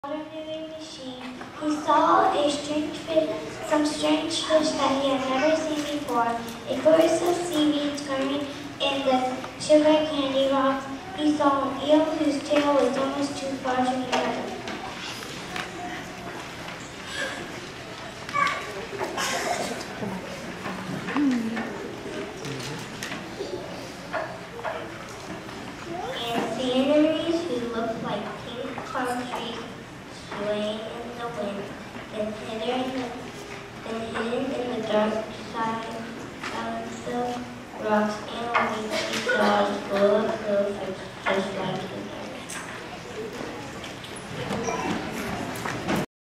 Water-moving machine, he saw some strange fish that he had never seen before. A forest of seaweed swimming in the sugar candy rocks. He saw an eel whose tail was almost too far to be heard. And sceneries who looked like pink palm trees swaying in the wind, and hidden in the dark side of the rocks, and we saw full of little fish just like